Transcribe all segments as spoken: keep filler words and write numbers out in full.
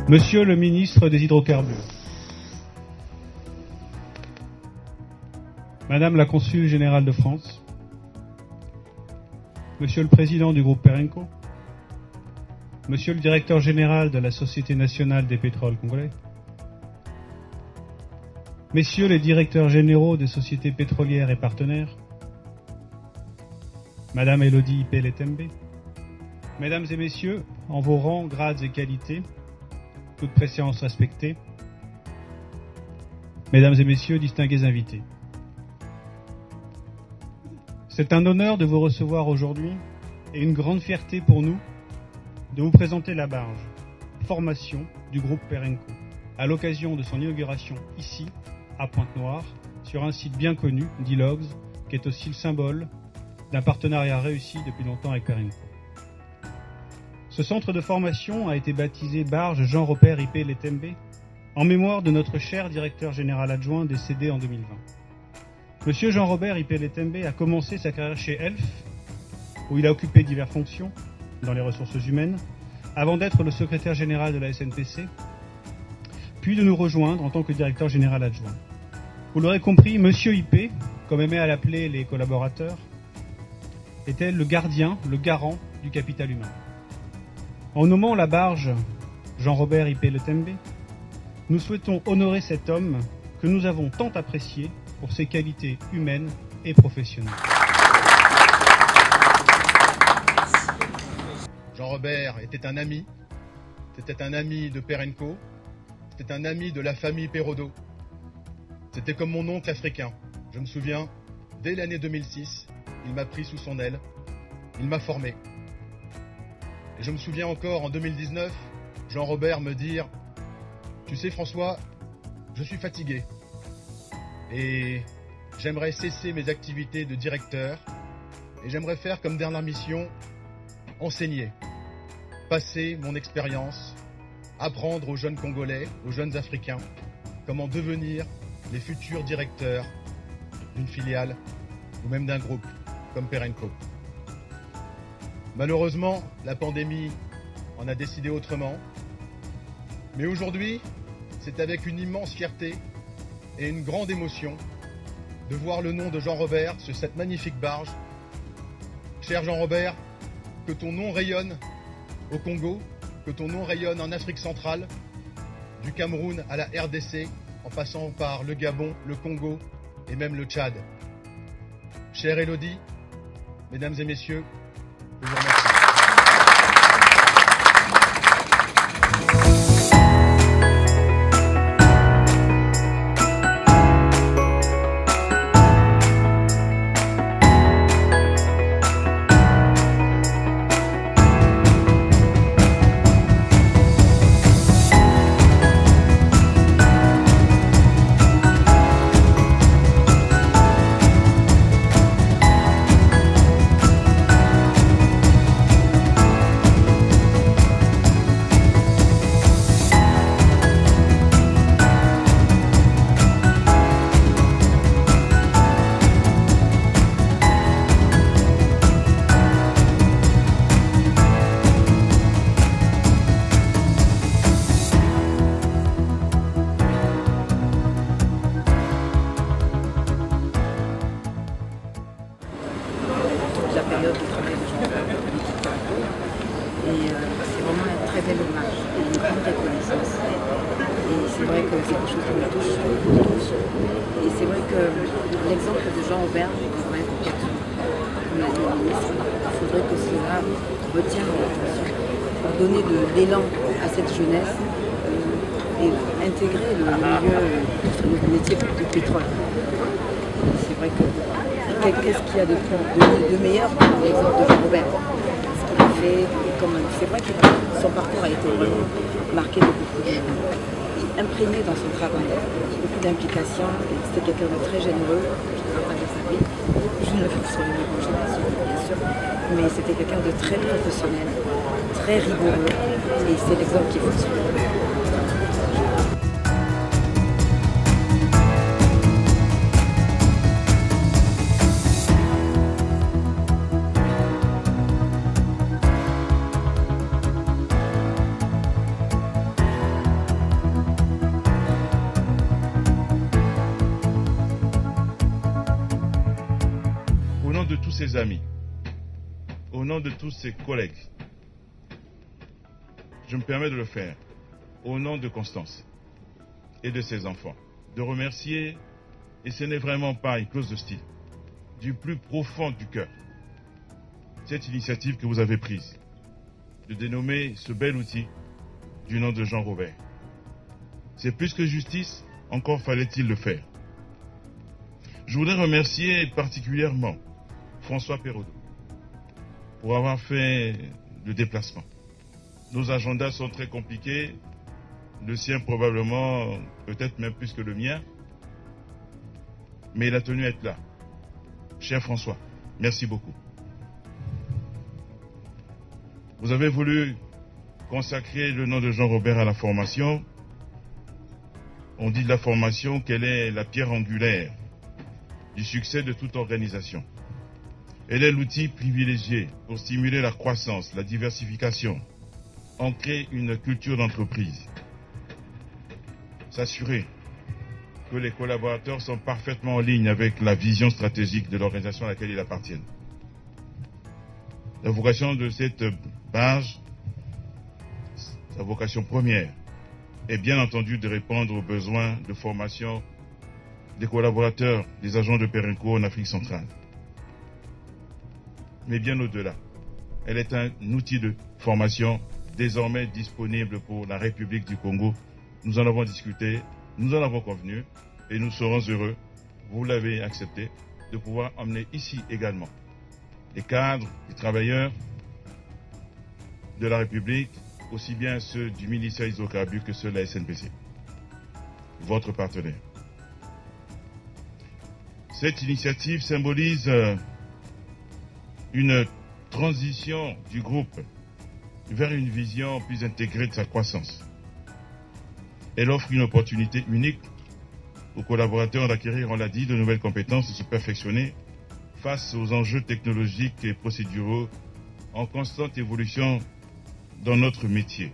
Monsieur le ministre des Hydrocarbures, Madame la Consul Générale de France, Monsieur le Président du groupe Perenco, Monsieur le Directeur Général de la Société Nationale des Pétroles Congolais, Messieurs les Directeurs Généraux des sociétés pétrolières et partenaires, Madame Elodie Ipeletembe, Mesdames et Messieurs, en vos rangs, grades et qualités, toute préséance respectée, Mesdames et Messieurs, distingués invités. C'est un honneur de vous recevoir aujourd'hui et une grande fierté pour nous de vous présenter la barge formation du groupe Perenco à l'occasion de son inauguration ici, à Pointe-Noire, sur un site bien connu, d'Ilogs, qui est aussi le symbole d'un partenariat réussi depuis longtemps avec Perenco. Ce centre de formation a été baptisé Barge Jean-Robert Ipeletembe en mémoire de notre cher directeur général adjoint décédé en deux mille vingt. Monsieur Jean-Robert Ipeletembe a commencé sa carrière chez Elf, où il a occupé diverses fonctions dans les ressources humaines, avant d'être le secrétaire général de la S N P C, puis de nous rejoindre en tant que directeur général adjoint. Vous l'aurez compris, Monsieur Ipé, comme aimaient à l'appeler les collaborateurs, était le gardien, le garant du capital humain. En nommant la barge Jean-Robert Ipeletembe, nous souhaitons honorer cet homme que nous avons tant apprécié pour ses qualités humaines et professionnelles. Jean-Robert était un ami, c'était un ami de Perenco, c'était un ami de la famille Perrodo. C'était comme mon oncle africain. Je me souviens, dès l'année deux mille six, il m'a pris sous son aile, il m'a formé. Et je me souviens encore, en deux mille dix-neuf, Jean-Robert me dire « Tu sais François, je suis fatigué et j'aimerais cesser mes activités de directeur et j'aimerais faire comme dernière mission, enseigner, passer mon expérience, apprendre aux jeunes Congolais, aux jeunes Africains, comment devenir les futurs directeurs d'une filiale ou même d'un groupe comme Perenco. » Malheureusement, la pandémie en a décidé autrement. Mais aujourd'hui, c'est avec une immense fierté et une grande émotion de voir le nom de Jean-Robert sur cette magnifique barge. Cher Jean-Robert, que ton nom rayonne au Congo, que ton nom rayonne en Afrique centrale, du Cameroun à la R D C, en passant par le Gabon, le Congo et même le Tchad. Chère Elodie, mesdames et messieurs, je vous remercie. La période de travail de Jean-Robert avec l'équipe Perenco. Et euh, c'est vraiment un très bel hommage et une grande reconnaissance. Et c'est vrai que c'est quelque chose qui me touche tous. Et c'est vrai que l'exemple de Jean-Robert est quand même important. Comme l'a dit le ministre, il faudrait que cela retienne l'attention pour donner de l'élan à cette jeunesse euh, et intégrer le milieu, le métier du pétrole. C'est vrai que qu'est-ce qu'il y a de, de, de meilleur que l'exemple de Jean-Robert? Ce qu'il a fait, c'est vrai que son parcours a été vraiment marqué de beaucoup de imprégné dans son travail, beaucoup d'implication. C'était quelqu'un de très généreux, qui partageait sa vie. Je ne le fais sur une génération, bien sûr, mais c'était quelqu'un de très professionnel, très rigoureux, et c'est l'exemple qu'il faut suivre. ses amis, au nom de tous ses collègues, je me permets de le faire, au nom de Constance et de ses enfants, de remercier, et ce n'est vraiment pas une clause de style, du plus profond du cœur, cette initiative que vous avez prise, de dénommer ce bel outil du nom de Jean Robert. C'est plus que justice, encore fallait-il le faire. Je voudrais remercier particulièrement François Pérodeau pour avoir fait le déplacement. Nos agendas sont très compliqués, le sien probablement, peut-être même plus que le mien, mais il a tenu à être là. Cher François, merci beaucoup. Vous avez voulu consacrer le nom de Jean Robert à la formation. On dit de la formation qu'elle est la pierre angulaire du succès de toute organisation. Elle est l'outil privilégié pour stimuler la croissance, la diversification, ancrer une culture d'entreprise, s'assurer que les collaborateurs sont parfaitement en ligne avec la vision stratégique de l'organisation à laquelle ils appartiennent. La vocation de cette barge, sa vocation première, est bien entendu de répondre aux besoins de formation des collaborateurs, des agents de Perenco en Afrique centrale. Mais bien au-delà, elle est un outil de formation désormais disponible pour la République du Congo. Nous en avons discuté, nous en avons convenu et nous serons heureux, vous l'avez accepté, de pouvoir emmener ici également les cadres, les travailleurs de la République, aussi bien ceux du ministère des Hydrocarbures que ceux de la S N P C, votre partenaire. Cette initiative symbolise une transition du groupe vers une vision plus intégrée de sa croissance. Elle offre une opportunité unique aux collaborateurs d'acquérir, on l'a dit, de nouvelles compétences, de se perfectionner face aux enjeux technologiques et procéduraux en constante évolution dans notre métier.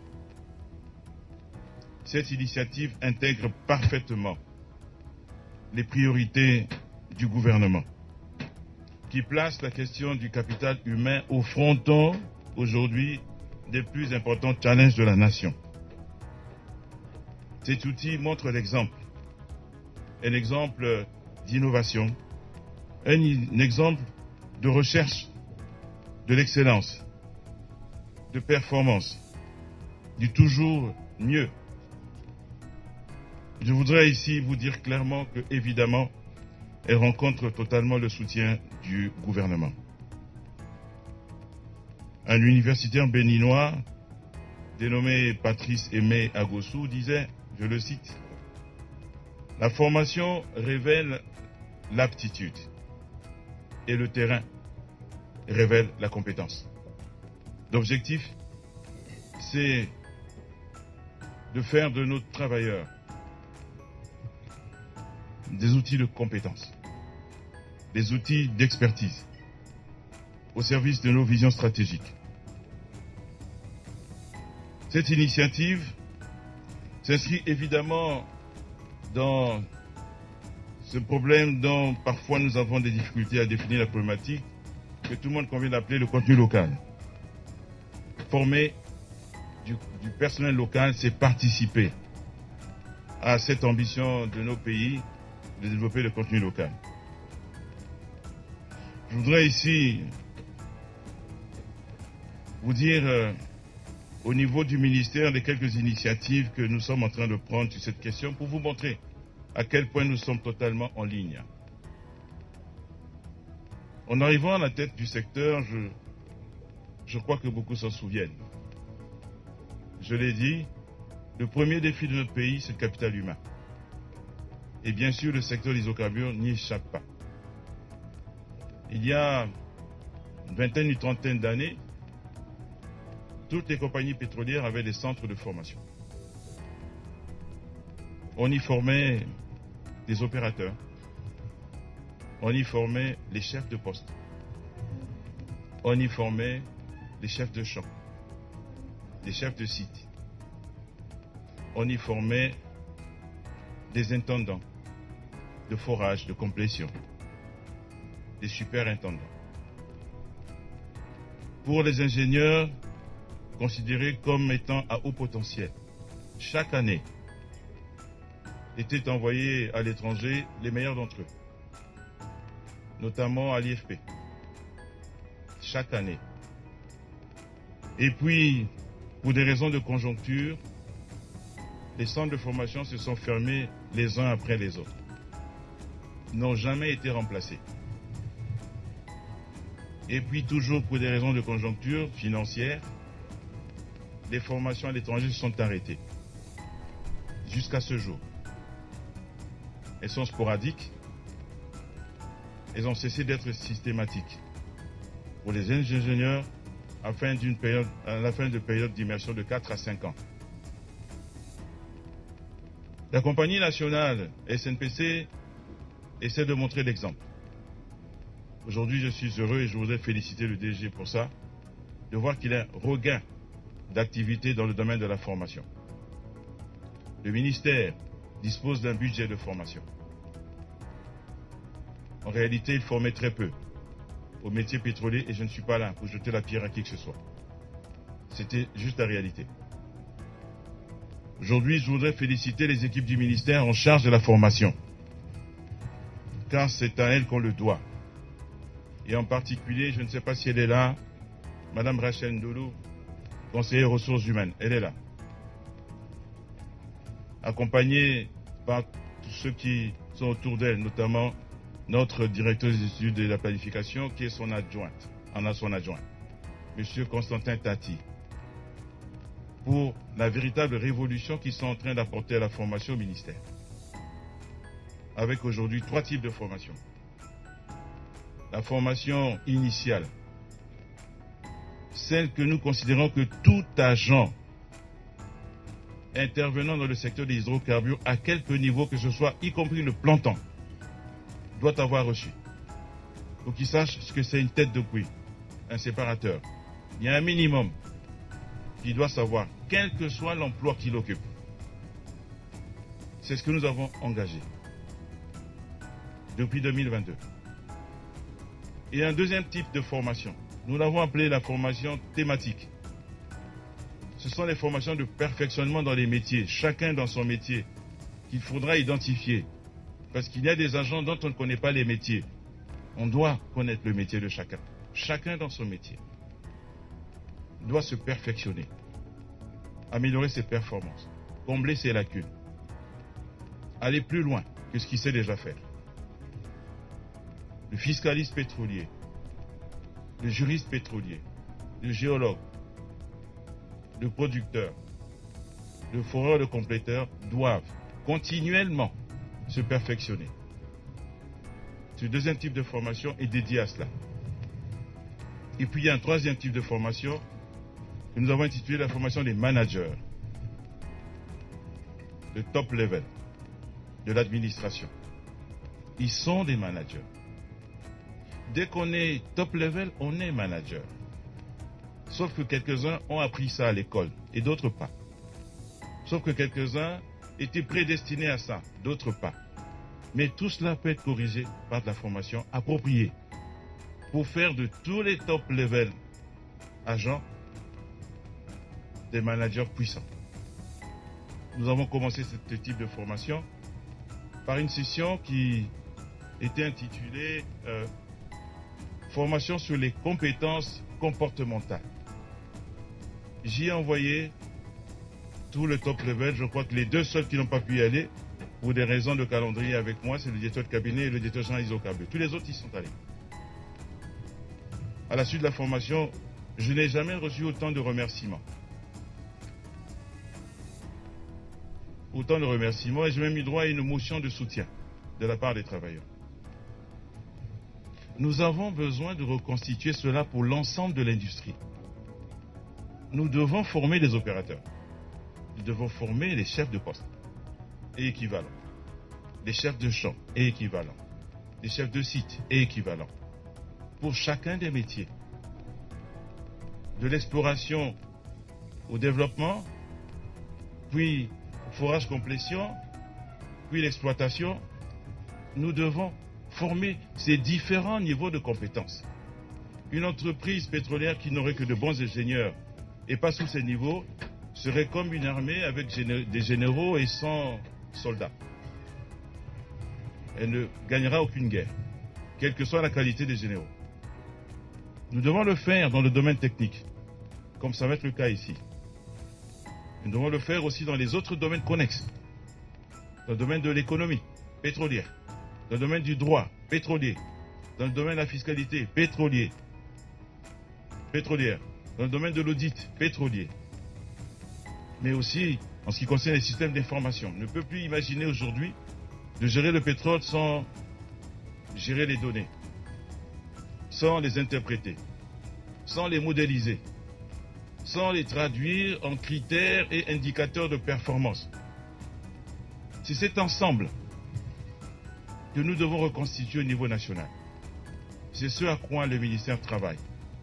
Cette initiative intègre parfaitement les priorités du gouvernement, qui place la question du capital humain au fronton aujourd'hui des plus importants challenges de la nation. Cet outil montre l'exemple, un exemple d'innovation, un, un exemple de recherche de l'excellence, de performance, du toujours mieux. Je voudrais ici vous dire clairement que, évidemment, elle rencontre totalement le soutien du gouvernement. Un universitaire béninois dénommé Patrice Aimé Agossou disait, je le cite, « La formation révèle l'aptitude et le terrain révèle la compétence. » L'objectif, c'est de faire de nos travailleurs des outils de compétence, des outils d'expertise au service de nos visions stratégiques. Cette initiative s'inscrit évidemment dans ce problème dont parfois nous avons des difficultés à définir la problématique, que tout le monde convient d'appeler le contenu local. Former du, du personnel local, c'est participer à cette ambition de nos pays de développer le contenu local. Je voudrais ici vous dire euh, au niveau du ministère les quelques initiatives que nous sommes en train de prendre sur cette question pour vous montrer à quel point nous sommes totalement en ligne. En arrivant à la tête du secteur, je, je crois que beaucoup s'en souviennent. Je l'ai dit, le premier défi de notre pays, c'est le capital humain. Et bien sûr, le secteur des hydrocarbures n'y échappe pas. Il y a une vingtaine, une trentaine d'années, toutes les compagnies pétrolières avaient des centres de formation. On y formait des opérateurs, on y formait les chefs de poste, on y formait les chefs de champ, les chefs de site, on y formait des intendants de forage, de complétion, des superintendants. pour les ingénieurs considérés comme étant à haut potentiel. Chaque année, étaient envoyés à l'étranger les meilleurs d'entre eux, notamment à l'I F P. Chaque année. Et puis, pour des raisons de conjoncture, les centres de formation se sont fermés les uns après les autres. Ils n'ont jamais été remplacés. Et puis, toujours pour des raisons de conjoncture financière, les formations à l'étranger se sont arrêtées. Jusqu'à ce jour. Elles sont sporadiques. Elles ont cessé d'être systématiques. Pour les ingénieurs, à la fin d'une période, à la fin de période d'immersion de quatre à cinq ans. La compagnie nationale S N P C essaie de montrer l'exemple. Aujourd'hui, je suis heureux et je voudrais féliciter le D G pour ça, de voir qu'il y a un regain d'activité dans le domaine de la formation. Le ministère dispose d'un budget de formation. En réalité, il formait très peu au métier pétrolier et je ne suis pas là pour jeter la pierre à qui que ce soit. C'était juste la réalité. Aujourd'hui, je voudrais féliciter les équipes du ministère en charge de la formation, car c'est à elles qu'on le doit. Et en particulier, je ne sais pas si elle est là, Madame Rachel Ndolo, conseillère ressources humaines, elle est là. Accompagnée par tous ceux qui sont autour d'elle, notamment notre directeur des études et de la planification, qui est son adjointe, en a son adjoint, Monsieur Constantin Tati, pour la véritable révolution qu'ils sont en train d'apporter à la formation au ministère. Avec aujourd'hui trois types de formation. La formation initiale, celle que nous considérons que tout agent intervenant dans le secteur des hydrocarbures, à quelque niveau que ce soit, y compris le planton, doit avoir reçu. Pour qu'il sache ce que c'est une tête de puits, un séparateur. Il y a un minimum qu'il doit savoir, quel que soit l'emploi qu'il occupe. C'est ce que nous avons engagé depuis deux mille vingt-deux. Et un deuxième type de formation, nous l'avons appelé la formation thématique. Ce sont les formations de perfectionnement dans les métiers, chacun dans son métier, qu'il faudra identifier. Parce qu'il y a des agents dont on ne connaît pas les métiers. On doit connaître le métier de chacun. Chacun dans son métier doit se perfectionner, améliorer ses performances, combler ses lacunes, aller plus loin que ce qu'il sait déjà faire. Le fiscaliste pétrolier, le juriste pétrolier, le géologue, le producteur, le foreur, le compléteur doivent continuellement se perfectionner. Ce deuxième type de formation est dédié à cela. Et puis il y a un troisième type de formation que nous avons intitulé la formation des managers, le top level de l'administration. Ils sont des managers. Dès qu'on est top level, on est manager. Sauf que quelques-uns ont appris ça à l'école et d'autres pas. Sauf que quelques-uns étaient prédestinés à ça, d'autres pas. Mais tout cela peut être corrigé par de la formation appropriée pour faire de tous les top level agents des managers puissants. Nous avons commencé ce type de formation par une session qui était intitulée euh, Formation sur les compétences comportementales. J'y ai envoyé tout le top level. Je crois que les deux seuls qui n'ont pas pu y aller, pour des raisons de calendrier avec moi, c'est le directeur de cabinet et le directeur général hydrocarbures. Tous les autres, ils sont allés. À la suite de la formation, je n'ai jamais reçu autant de remerciements. Autant de remerciements et j'ai même eu droit à une motion de soutien de la part des travailleurs. Nous avons besoin de reconstituer cela pour l'ensemble de l'industrie. Nous devons former les opérateurs. Nous devons former les chefs de poste et équivalents, les chefs de champ et équivalents, les chefs de site et équivalents, pour chacun des métiers. De l'exploration au développement, puis forage complétion, puis l'exploitation, nous devons former ces différents niveaux de compétences. Une entreprise pétrolière qui n'aurait que de bons ingénieurs et pas sous ces niveaux serait comme une armée avec des généraux et sans soldats. Elle ne gagnera aucune guerre, quelle que soit la qualité des généraux. Nous devons le faire dans le domaine technique, comme ça va être le cas ici. Nous devons le faire aussi dans les autres domaines connexes, dans le domaine de l'économie pétrolière, dans le domaine du droit pétrolier, dans le domaine de la fiscalité pétrolier, pétrolière, dans le domaine de l'audit pétrolier, mais aussi en ce qui concerne les systèmes d'information. On ne peut plus imaginer aujourd'hui de gérer le pétrole sans gérer les données, sans les interpréter, sans les modéliser, sans les traduire en critères et indicateurs de performance. C'est cet ensemble que nous devons reconstituer au niveau national. C'est ce à quoi le ministère travaille.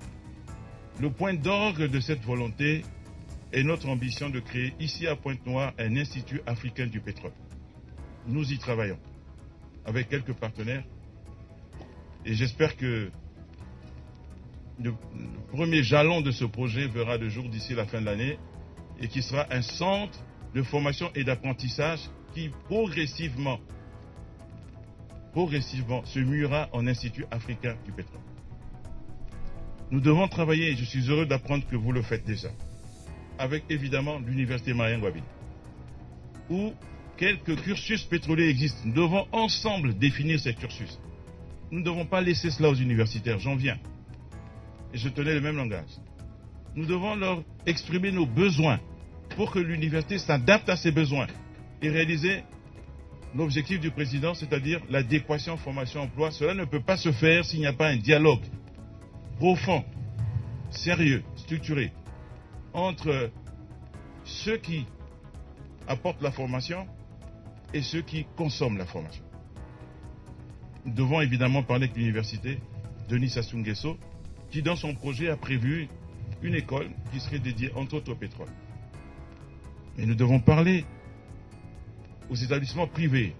Le point d'orgue de cette volonté est notre ambition de créer ici à Pointe-Noire un institut africain du pétrole. Nous y travaillons avec quelques partenaires et j'espère que le premier jalon de ce projet verra le jour d'ici la fin de l'année et qui sera un centre de formation et d'apprentissage qui progressivement, progressivement se muera en Institut africain du pétrole. Nous devons travailler, et je suis heureux d'apprendre que vous le faites déjà, avec évidemment l'Université Marien Ngouabi, où quelques cursus pétroliers existent. Nous devons ensemble définir ces cursus. Nous ne devons pas laisser cela aux universitaires, j'en viens. Et je tenais le même langage. Nous devons leur exprimer nos besoins pour que l'université s'adapte à ces besoins et réaliser l'objectif du président, c'est-à-dire l'adéquation formation-emploi. Cela ne peut pas se faire s'il n'y a pas un dialogue profond, sérieux, structuré entre ceux qui apportent la formation et ceux qui consomment la formation. Nous devons évidemment parler avec l'université Denis Sassou Nguesso, qui dans son projet a prévu une école qui serait dédiée entre autres au pétrole. Mais nous devons parler aux établissements privés.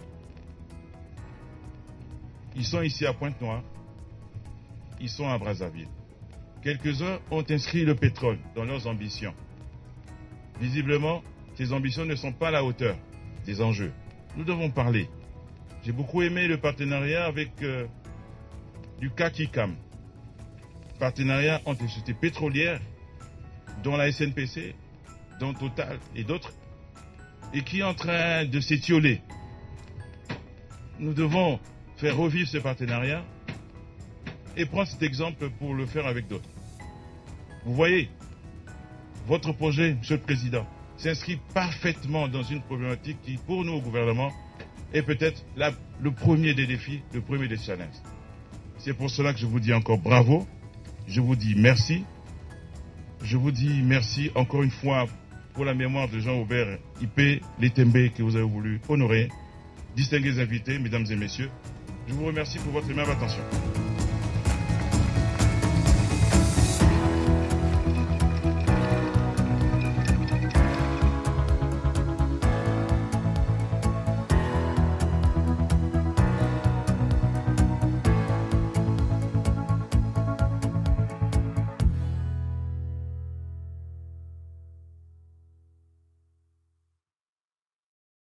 Ils sont ici à Pointe-Noire, ils sont à Brazzaville. Quelques-uns ont inscrit le pétrole dans leurs ambitions. Visiblement, ces ambitions ne sont pas à la hauteur des enjeux. Nous devons parler. J'ai beaucoup aimé le partenariat avec euh, du CACICAM. Partenariat entre les sociétés pétrolières, dont la S N P C, dont Total et d'autres, et qui est en train de s'étioler. Nous devons faire revivre ce partenariat et prendre cet exemple pour le faire avec d'autres. Vous voyez, votre projet, Monsieur le Président, s'inscrit parfaitement dans une problématique qui, pour nous au gouvernement, est peut-être le premier des défis, le premier des challenges. C'est pour cela que je vous dis encore bravo, je vous dis merci, je vous dis merci encore une fois pour la mémoire de Jean-Aubert Ipé, Letembe que vous avez voulu honorer. Distingués invités, mesdames et messieurs, je vous remercie pour votre aimable attention.